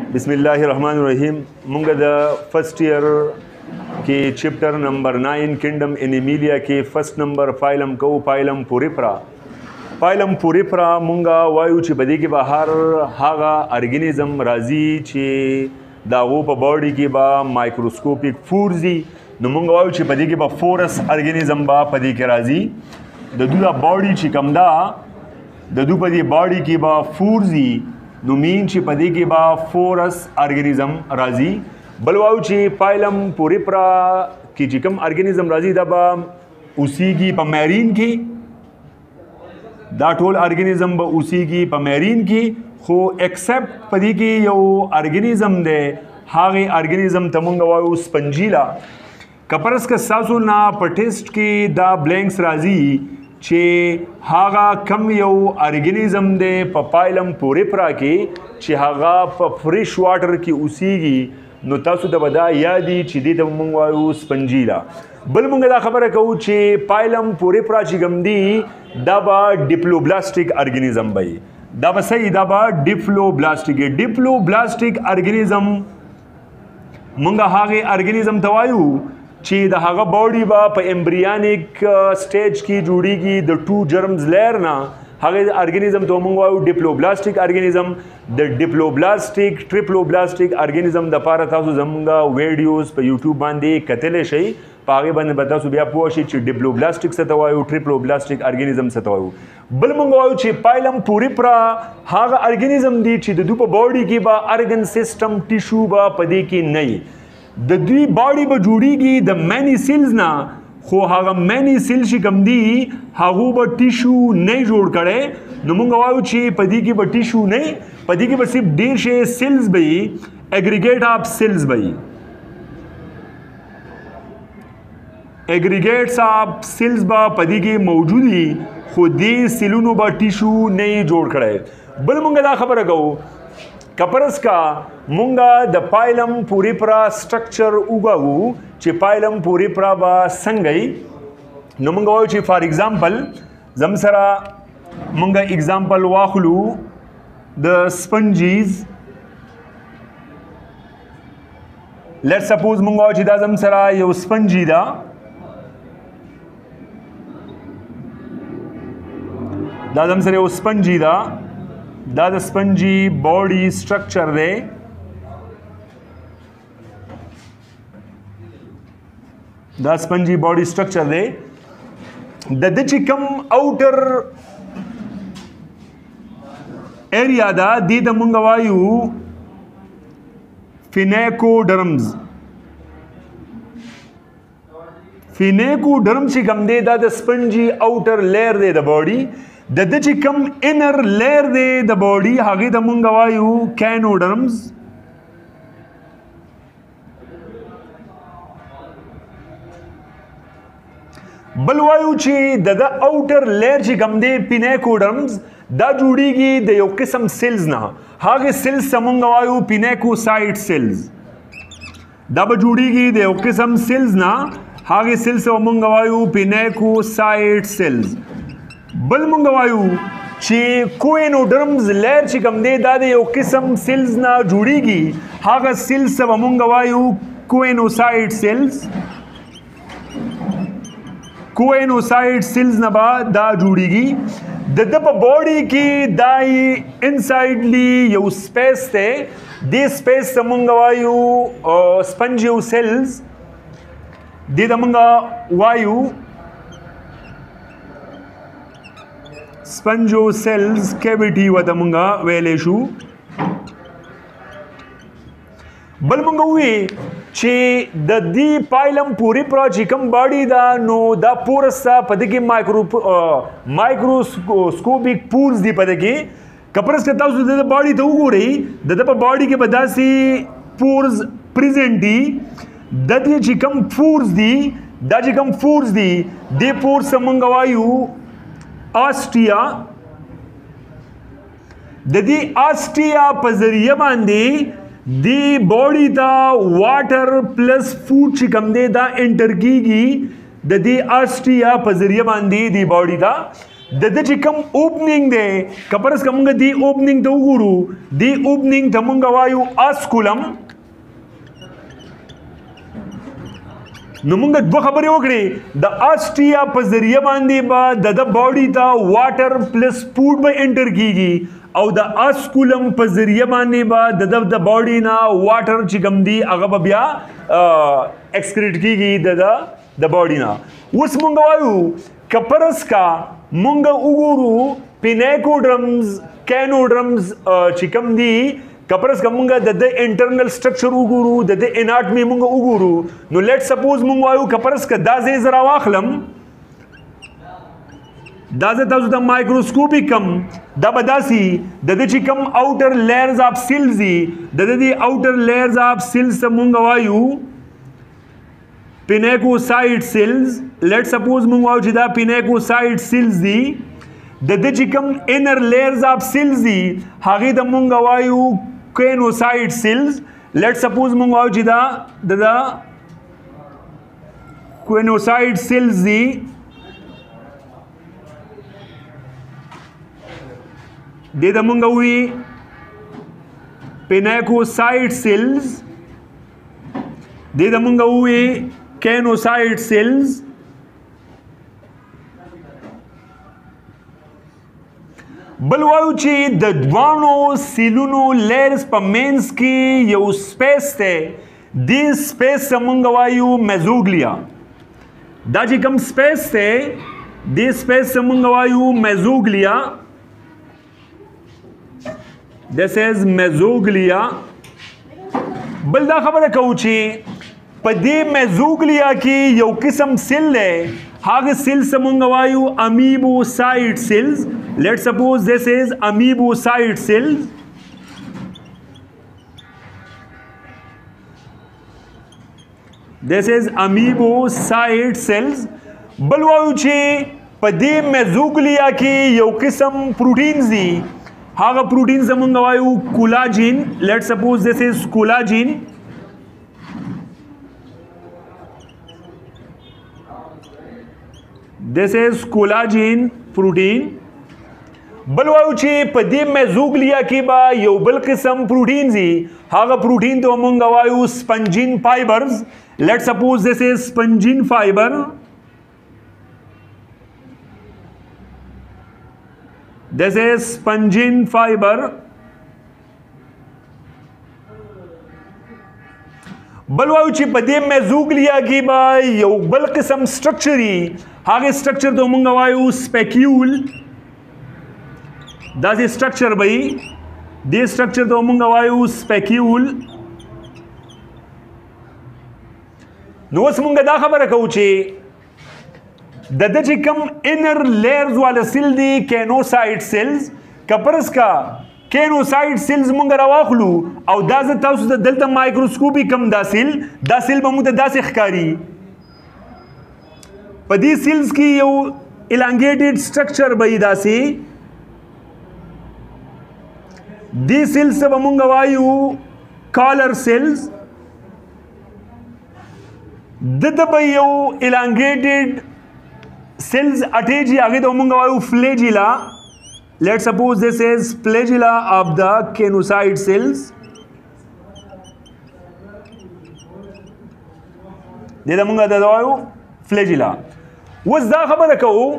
बिस्मिल्लाहिर्रहमानिर्रहीम। मुंगा द फर्स्ट ईयर के chapter number 9 kingdom Animalia के फर्स्ट नंबर फाइलम को फाइलम पुरिफ्रा मुंगा वायु ची बदी के बाहर हागा ऑर्गेनिज्म राजी ची दागो पर बॉडी की बा माइक्रोस्कोपिक फूर्जी न मुंगा वायु ची बदी के बा फोरस ऑर्गेनिज्म बा पदी के राजी ददू बॉडी ची कमदा ददू पदी बॉडी की बा फूर्जी नुमीन ची पदी की बा फोरस ऑर्गेनिज्म राजी बलवाउ ची फाइलम पुरिफ्रा की चिकम ऑर्गेनिज्म राजी दबा उसी की पमेरीन की दा टोल ऑर्गेनिज्म ब उसी की पमेरीन की खो एक्सेप्ट पदी की यो ऑर्गेनिज्म दे हागे ऑर्गेनिज्म तमुंगा वायु स्पंजीला कपरस का सासुल ना पटेस्ट की दा ब्लैंक्स राजी चे हागा कम यो ऑर्गेनिज्म दे फाइलम पुरिफ्रा की चे हागा फ्रेश वाटर की उसी की नो तासु द बदा यादी ची दी तमुंगा वायु स्पंजीला बल मुंगा दा खबर कहू चे फाइलम पुरिफ्रा ची गमदी दाबा डिप्लोब्लास्टिक ऑर्गेनिज्म भाई दाबा सही दाबा डिप्लोब्लास्टिक ऑर्गेनिज्म मुंगा हागे ऑर्गेनिज्म तवायु ची द हागा बॉडी बा प एम्ब्रियनिक स्टेज की जुड़ी की द टू जर्म्स लेयर ना हागे ऑर्गेनिज्म तो मुंगा डिप्लोब्लास्टिक ऑर्गेनिज्म द डिप्लोब्लास्टिक ट्रिप्लोब्लास्टिक ऑर्गेनिज्म द पारा तासु जमुंगा वीडियोस पे यूट्यूब बांधे कतले शई पागे बंद बता सुबिया पोशी ची डिप्लोब्लास्टिक सतवायु ट्रिप्लोब्लास्टिक ऑर्गेनिज्म सतवायु बल मंगवायु ची फाइलम पुरिफ्रा हागा ऑर्गेनिज्म दी ची द दुप बॉडी की बा ऑर्गन सिस्टम टिश्यू बा पदी की नहीं द दी बॉडी ब जुड़ी की द मैनी सेल्स ना खो हागा मैनी सेल्स ची कम दी हागू ब टिश्यू नहीं जोड़ करे न मंगवायु ची पदी की ब टिश्यू नहीं पदी की ब सिर्फ देशे सेल्स बई एग्रीगेट ऑफ सेल्स बई एग्रीगेट्स ऑफ सेल्स बा पदी की मौजूदी खुदी सिलुनो बा टिश्यू नहीं जोड़ खड़े बल मुंगा दा खबर गो कपरस का मुंगा द फाइलम पुरिफ्रा स्ट्रक्चर उगाऊ ची फाइलम पुरिफ्रा बा संगई न मुंगा ची फॉर एग्जांपल जमसरा मुंगा एग्जांपल वाखलू द स्पंजीज लेट सपोज मुंगा ची दा जमसरा यो स्पंजी दा दादम सरे वो स्पंजी दा स्पंजी बॉडी स्ट्रक्चर दे दा स्पंजी बॉडी स्ट्रक्चर दे ददची कम आउटर एरिया दा दी द मुंगवायु फिनेकोडर्म्स ची कम दे दा द स्पंजी आउटर लेयर दे द बॉडी ददची कम इनर लेयर दे द बॉडी हागे द मुंगवायु कैनोडर्म्स बलवायु ची द आउटर लेयर ची कम दे पिनेकोडर्म्स दा जुड़ी की द यो किस्म सेल्स ना हागे सेल्स मुंगवायु पिनेकोसाइट सेल्स दा जुड़ी की द यो किस्म सेल्स ना हागे सेल्स मुंगवायु पिनेकोसाइट सेल्स बल मुंगवायु ची कोएनोडर्म्स लेयर ची कम दे दादे यो किस्म सेल्स ना जुड़ी की हागा सेल्स मुंगवायु कोएनोसाइट सेल्स ना बा दा जुड़ी की ददप बॉडी की दाई इनसाइडली यो स्पेस थे दे स्पेस मुंगवायु स्पंजियो सेल्स दे दमुंगा वायु स्पंजो सेल्स कैविटी वतमुंगा वेलेशु बलमुंगा हुए चे द दी फाइलम पुरिफ्रा चिकम बॉडी दा नो दा पूरसा पदकी माइक्रोस्कोपिक पूल्स दी पदकी कपरस के तासु द बॉडी तो उगो रही द बॉडी के बदासी पूर्स प्रेजेंटी दी चिकम फूर्स दी दे पूर्स मंगवायु ऑस्टिया ददी ऑस्टिया पजरिया बांधे दी बॉडी दा वाटर प्लस फूड चिकम दे दा एंटर की ददी ऑस्टिया पजरिया बांधे दी बॉडी दा د چې کوم اوپننګ دی کپرس کومګه دی اوپننګ ته وګورو دی اوپننګ ته مونږ وایو اسکولم نو مونږ دوه خبرې وکړې د آسټریا په ذریعہ باندې به د باډي ته واټر پلس فوډ به انټر کیږي او د اسکولم په ذریعہ باندې به د باډي نه واټر چې کوم دی هغه به بیا ایکسکریټ کیږي د باډي نه اوس مونږ وایو کپرس کا مونږ وګورو پینیکوډرمز کینوډرمز چې کوم دی کپرس کا مونږ د انټرنل سټرکچر وګورو د اناټمي مونږ وګورو نو لیټ سپوز مونږ وایو کپرس کا دا ځای زرا واخلم دا ځای تاسو ته مایکروسکوپیکم دا بداسي د چې کوم اوټر لیئرز اف سیلز دي د دې اوټر لیئرز اف سیلز ته مونږ وایو پینیکوسایډ سیلز لیټ سپوز مونږ وایو چې دا پینیکوسایډ سیلز دي د چې کوم انر لیئرز اف سیلز دي هغه د مونږ وایو کینوسایډ سیلز لیټ سپوز مونږ وایو چې دا کینوسایډ سیلز دي د مونږ وی پینیکوسایډ سیلز د مونږ وی کینوسایډ سیلز بل وایو چې د دوانو سیلونو لیرز په مینس کې یو سپیس ته دی سپیس مونږ وایو میزوګلیا دا چې کوم سپیس ته دی سپیس مونږ وایو میزوګلیا this is میزوګلیا بل دا خبره کوو چې په دې میزوګلیا کې یو قسم سیل دی هغه سیل مونږ وایو امیبوسایډ سیلز let's suppose this is amoebocyte cells this is amoebocyte cells بل وایو چې په دې میزوګلیا کې یو قسم پروټینز دي هغه پروټینز مونږ وایو کولاجین let's suppose this is collagen this is collagen protein بل وایو چې په دې میزوګلیا کې به یو بل قسم پروټین دي هغه پروټین ته مونږ وایو سپنجین فایبرز لیټ سپوز this is سپنجین فایبر this is سپنجین فایبر بل وایو چې په دې میزوګلیا کې به یو بل قسم سټرکچر دي هغه سټرکچر ته مونږ وایو سپیکیول دا چې سټرکچر به دې سټرکچر ته مونږ وایو سپیکیول نو اوس مونږ دا خبره کوو چې د چې کوم انر لیئرز والا سیل دي کینوسایډ سیلز کپرس کا کینوسایډ سیلز مونږ راواخلو او دا زه تاسو ته دلته مایکروسکوپیکم دا سیل به مونږ ته داسې ښکاري په دې سیلز کې یو الانګیټډ سټرکچر به داسې دی سیلز به مونږ وایو کالر سیلز د به یو الانګیټډ سیلز اټیجي هغه ته مونږ وایو فلیجیلا لیټ سپوز this is flagella of the kenocyte cells دې مونږ دا وایو فلیجیلا اوس دا خبره کوو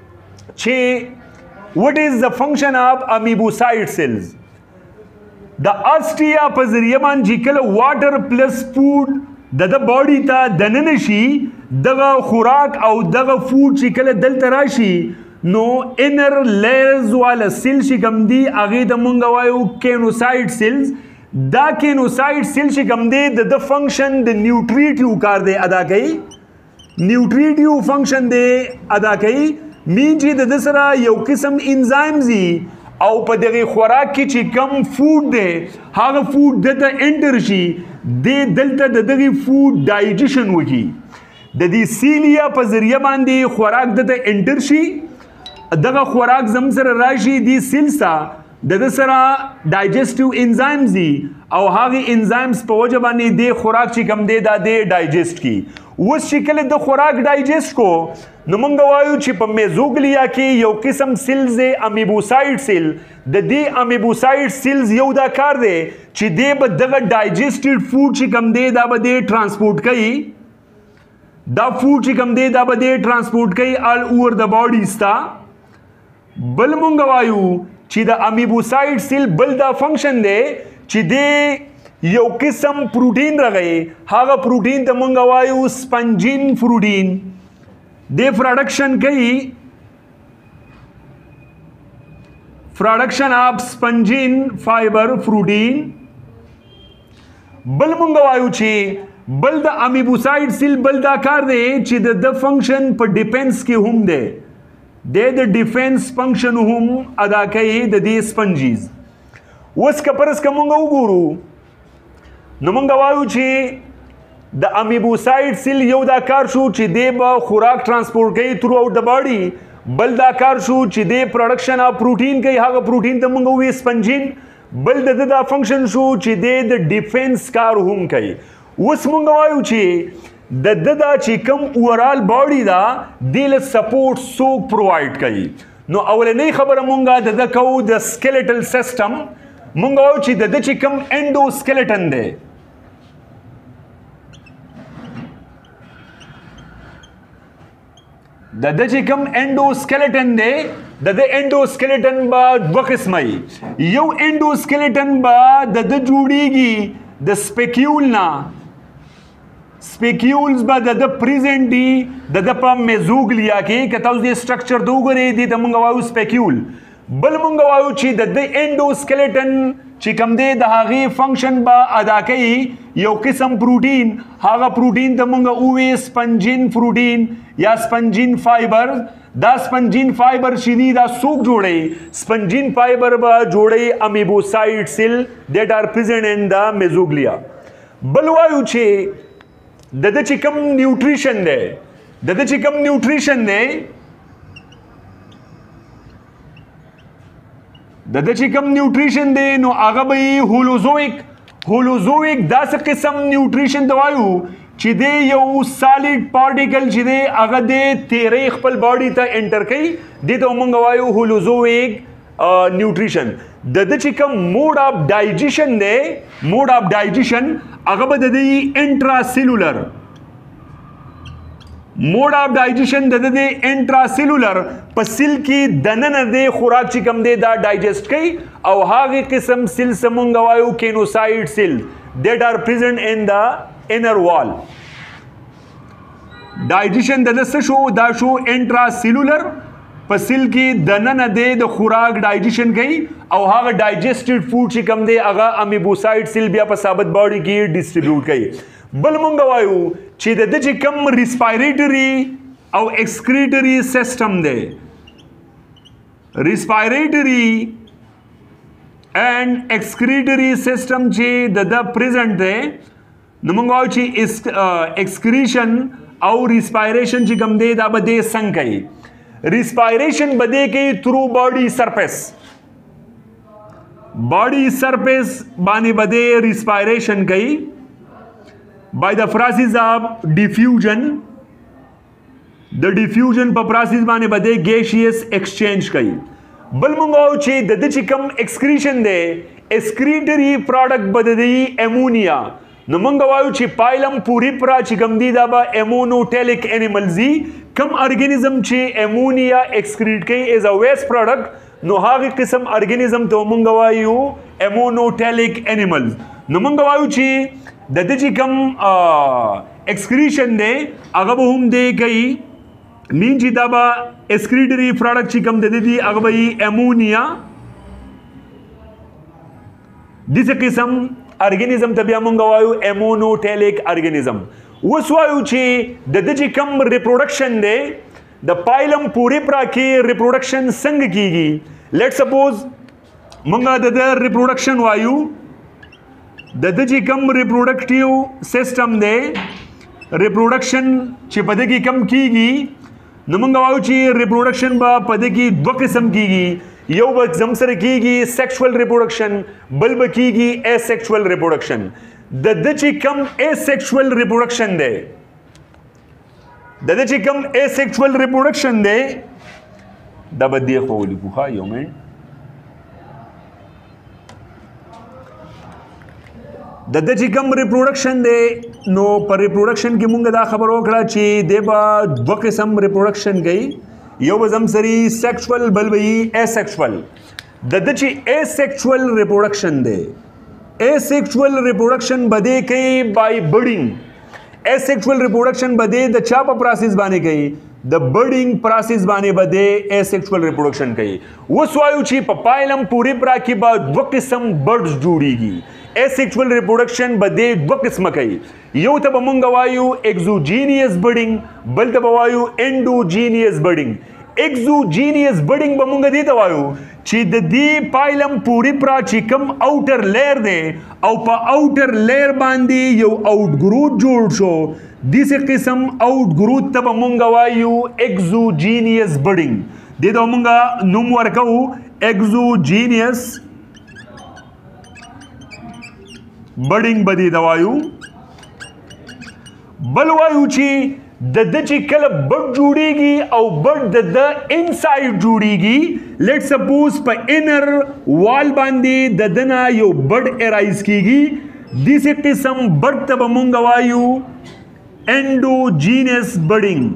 چې what is the function of amoebocyte cells د آسټریا په ذریعہ باندې کله واټر پلس فوډ د باډي ته دننه شي دغه خوراک او دغه فوډ چې کله دلته راشي نو انر لیئرز والا سیل چې کوم دي هغه د مونږ وایو کینوسایډ سیلز دا کینوسایډ سیل چې کوم دي د فنکشن د نیوټریټیو کار دی ادا کوي نیوټریټیو فنکشن دی ادا کوي مین چې د سره یو قسم انزایمز دي او په دغه خوراک کې چې کم فوډ دی هغه فوډ دته انټر شي د دلته د دغه فوډ ډایجیشن وکي د دې سیلیا په ذریعہ باندې خوراک دته انټر شي دغه خوراک زم سره راشي د سیلسا د سره ډایجسټیو انزایمز دي او هغه انزایمز په وجه باندې د خوراک چې کم دی دا د ډایجسټ کی اوس چې کله د خوراک ډایجست کو نو موږ وایو چې په میزوګلیا کې یو قسم سیلز دی امیبوسایډ سیل د دې امیبوسایډ سیلز یو دا کار دی چې دی به دغه ډایجسټډ فوډ چې کوم دی دا به دی ټرانسپورټ کوي دا فوډ چې کوم دی دا به دی ټرانسپورټ کوي آل اوور د باډي ستا بل موږ وایو چې د امیبوسایډ سیل بل دا فنکشن دی چې دی یو قسم پروټین رغی هغه پروټین ته موږ وایو سپنجین پروټین دی پروډکشن کوي پروډکشن آف سپنجین فایبر پروټین بل موږ وایو چې بل د امیبوسایډ سیل بل دا کار دی چې د فنکشن په ډیفنس کې هم دی د ډیفنس فنکشن هم ادا کوي د دې سپنجیز اوس که پرس که موږ وګورو نو موږ وایو چې د امیبوسایډ سیل یو دا کار شو چې دی به خوراک ټرانسپورټ کوي تھرو آؤٹ د باډي بل دا کار شو چې دی پروډکشن آف پروټین کوي هغه پروټین ته موږ وایو سپنجین بل د دا فنکشن شو چې دی د ډیفنس کار هم کوي اوس موږ وایو چې د دا چې کوم اوورال باډي دا دی له سپورټ څوک پرووایډ کوي نو اولنۍ خبره موږ د کوو د سکیلیټل سیسټم موږ وایو چې د چې کوم انډوسکیلیټن دی د چې کوم انډوسکیلیټن دی د انډوسکیلیټن به دوه قسمه یو انډوسکیلیټن به د جوړیږي د سپیکیول نه سپیکیولز به د پریزنټ دي د په میزوګلیا کې که تاسو د سټرکچر ته وګورئ دې ته موږ وایو سپیکیول بل موږ وایو چې د انډوسکیلیټن چې کوم دی د هغې فنکشن به ادا کوي یو قسم پروټین هغه پروټین ته موږ ووایو سپنجین پروټین یا سپنجین فایبر دا سپنجین فایبر چې دی دا څوک جوړوي سپنجین فایبر به جوړوي امیبوسایډ سیل دیٹ آر پریزنٹ ان د میزوګلیا بل وایو چې د چې کوم نیوټریشن دی د چې کوم نیوټریشن دی د چې کوم نیوټریشن دی نو هغه به هولوزویک داسې قسم نیوټریشن ته وایو چې دی یو سالیډ پارټیکل چې دی هغه د تیرې خپل باډي ته انټر کوي دې ته موږ وایو هولوزویک نیوټریشن د چې کوم موډ آف ډایجیشن دی موډ آف ډایجیشن هغه به د انټرا سیلولر موډ آف ډایجیشن د انټرا سیلولر په سیل کې دننه دی خوراک چې کوم دی دا ډایجسټ کوي او هغه قسم سیل سمونږ وایو کینوسایډ سیل دیٹ آر پریزنٹ ان د انر وال ډایجیشن د څه شو دا شو انټرا سیلولر په سیل کې دننه دی د خوراک ډایجیشن کوي او هغه ډایجسټډ فوډ چې کوم دی هغه امیبوسایډ سیل بیا په ثابت باډي کې ډیسټریبیوټ کوي بل مونږ وایو چې د چې کوم ریسپایریټری او ایکسکریټری سیسټم دی ریسپایریټری اینڈ ایکسکریټری سیسټم چې د پریزنٹ دی نو مونږ وایو چې ایکسکریشن او ریسپایریشن چې کوم دی دا به دی څنګه کوي ریسپایریشن به دی کوي تھرو باډي سرفیس باډي سرفیس باندې به دی ریسپایریشن کوي by the process of diffusion the diffusion په process باندې بده gaseous exchange کوي بل مونږ وایو چې د چې کوم excretion دی excretory product بده دی امونیا نو مونږ وایو چې پایلم پوری پرا چې کوم دی دا به امونوټیلیک انیملز دي کوم ارګانیزم چې امونیا excrete کوي as a waste product نو هغه قسم ارګانیزم ته مونږ وایو امونوټیلیک انیملز نو مونږ وایو چې د چې کوم ایکسکریشن دی هغه به هم دی کوي مین چې دا به ایکسکریټري پروډکټ چې کوم دی هغه به امونیا دغه قسم ارګانیزم ته بیا مونږ وایو امونوټیلیک ارګانیزم اوس وایو چې د چې کوم ریپروډکشن دی د پایلم پوری پرا کې ریپروډکشن څنګه کیږي لیټ سپوز مونږ د ریپروډکشن وایو د چې کوم ریپروډکټیو سیسټم دی ریپروډکشن چې په دې کې کم کیږي نو موږ وایو چې ریپروډکشن به په دې کې دوه قسم کیږي یو به زم سره کیږي سیکشوال ریپروډکشن بل به کیږي اسیکشوال ریپروډکشن د چې کوم اسیکشوال ریپروډکشن دی د دې چې کوم asexual reproduction دی دا به دې خو ولیکو ښه یو منټ د دې چې کوم ریپروډکشن دی نو پر ریپروډکشن کې مونږ دا خبر وکړه چې دی به دوه قسم ریپروډکشن کوي یو به زمسري سیکشوال بل به asexual د دې چې asexual ریپروډکشن دی asexual ریپروډکشن به دی کوي بای برډینګ asexual ریپروډکشن به دی د چا په پروسس باندې کوي د برډینګ پروسس باندې به دی asexual ریپروډکشن کوي اوس وایو چې په پایلم پورې پرا کې به دوه قسم برډز جوړیږي asexual reproduction به دې دوه قسمه کوي یو ته به مونږ وایو exogenous budding بل ته به وایو endogenous budding exogenous budding به مونږ دې ته وایو چې د دې پایلم پوری پرا چې کوم اوټر لیر دی او په اوټر لیر باندې یو اوټ ګروت جوړ شو دې قسم اوټ ګروت ته به مونږ وایو exogenous budding دې ته مونږ نوم ورکو exogenous بډینګ بدی دوایو بل وایو چې د چې کله بډ جوړیږي او بډ د انساید جوړیږي لیټ سپوز په انر وال باندې د دنا یو بډ ارایز کیږي دې قسم بډ ته مونږ وایو انډوجینس بډینګ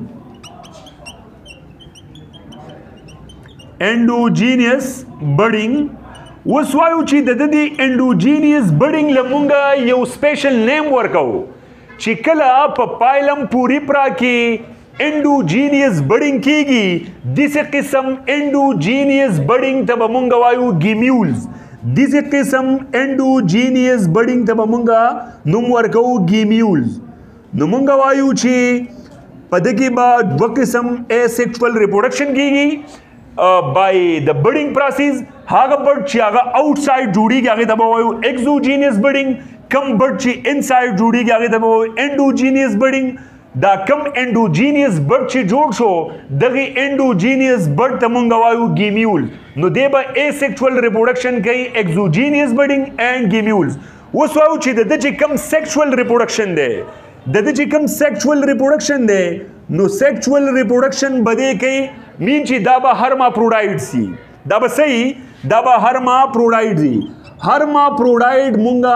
انډوجینس بډینګ اوس وایو چې د دې انډوجینیس بډینګ لمونږه یو سپیشل نیم ورکو چې کله په پایلم پوری پرا کې انډوجینیس بډینګ کیږي دغه قسم انډوجینیس بډینګ ته مونږ وایو گیمیولز دغه قسم انډوجینیس بډینګ ته مونږ نوم ورکو گیمیولز نو مونږ وایو چې په دغه بعد دوه قسم asexual reproduction کیږي by the budding process هغه بډ چې هغه outside جوړیږي هغه ته وایو exogenous budding کم بډ چې inside جوړیږي هغه ته وایو endogenous budding دا کم endogenous بډ چې جوړ شو دغه endogenous بډ ته مونږ وایو گیمیول نو دی به asexual reproduction کوي exogenous budding and gemmules اوس وایو چې د چې کم sexual reproduction دی د چې کم sexual reproduction دی نو sexual reproduction بده کوي مین چې دا به hermaphrodite سي دا به صحیح دا به hermaphrodite دي hermaphrodite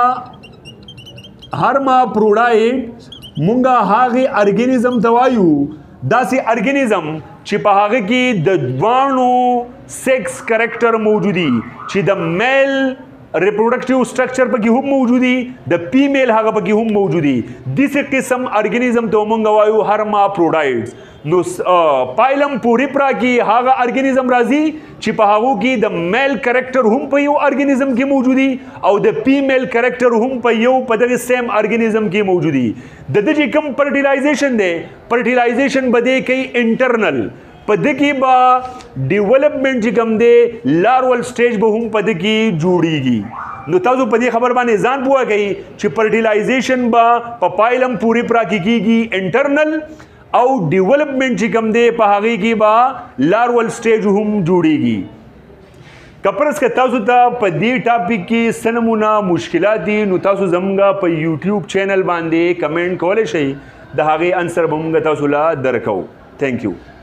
مونږه هغه ارګانیزم ته وایو داسې ارګانیزم چې په هغه کې د دوانو سیکس کریکټر موجودي چې د میل ریپروډکټیو سټرکچر پکې هم موجودي د فیمیل هغه پکې هم موجودي دغه قسم ارګانیزم ته مونږ وایو hermaphrodite نو پایلم پوری پرا کې هغه ارګانیزم راځي چې په هغه کې د میل کریکټر هم په یو ارګانیزم کې موجودي او د فیمیل کریکټر هم په یو په دغه سیم ارګانیزم کې موجودي د دې کوم فرټیلایزیشن دی فرټیلایزیشن بده کوي انټرنل په دغه با ډیولپمنٹ چې کوم دی لارول سټیج به هم په دغه جوړیږي نو تاسو په دې خبر باندې ځان پوهه کوي چې فرټیلایزیشن با په پایلم پوری پرا کې کیږي انټرنل او ډیولپمنٹ چې کوم دی په هغه کې با لارول سټیج هم جوړیږي کپرس که تاسو ته په دې ټاپک کې سنمونه مشکلات دي نو تاسو زموږ په یوټیوب چینل باندې کمنټ کولای شئ د هغه انسر به موږ تاسو لا درکو ثانک یو